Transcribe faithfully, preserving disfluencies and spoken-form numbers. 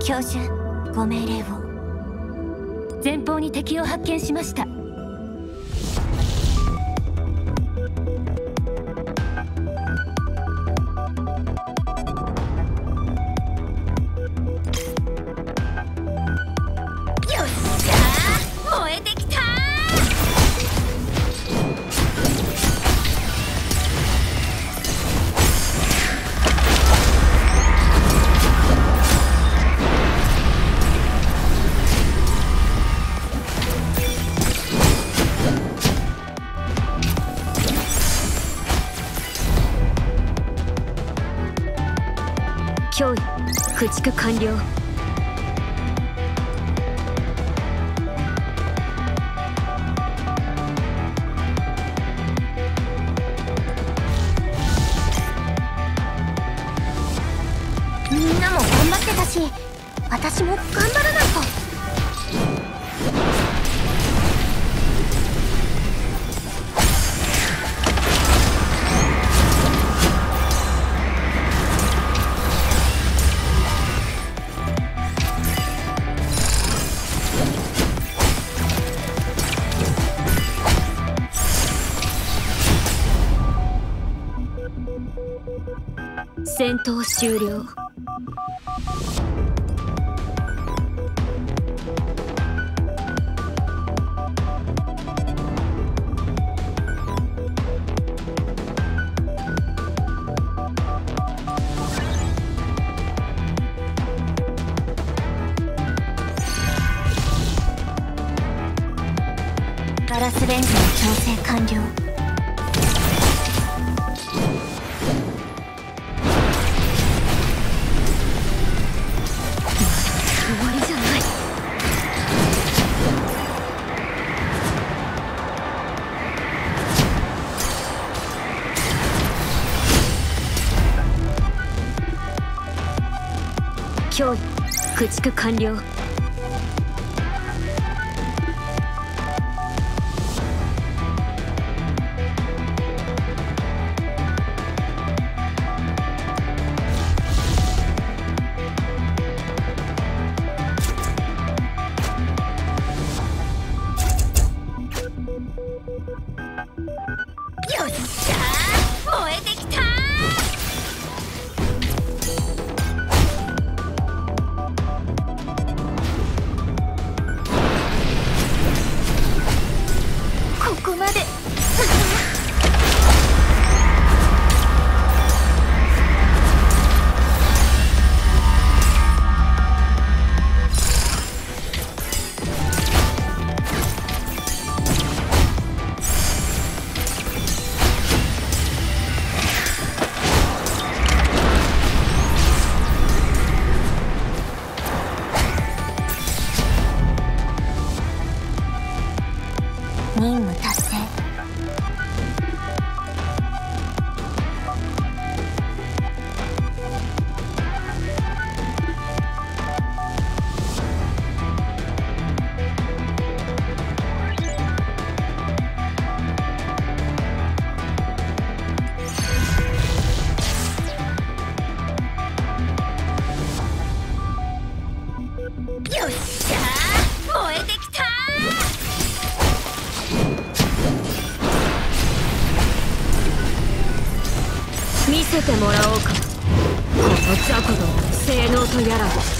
教授、ご命令を。前方に敵を発見しました。脅威駆逐完了。みんなも頑張ってたし、私も頑張らないと。戦闘終了。ガラスレンズの調整完了。脅威駆逐完了。よっしゃー、燃えてきたー。ここまで。任務達成。よっしゃー、燃えてきたー。見せてもらおうか、この雑魚の性能とやらを。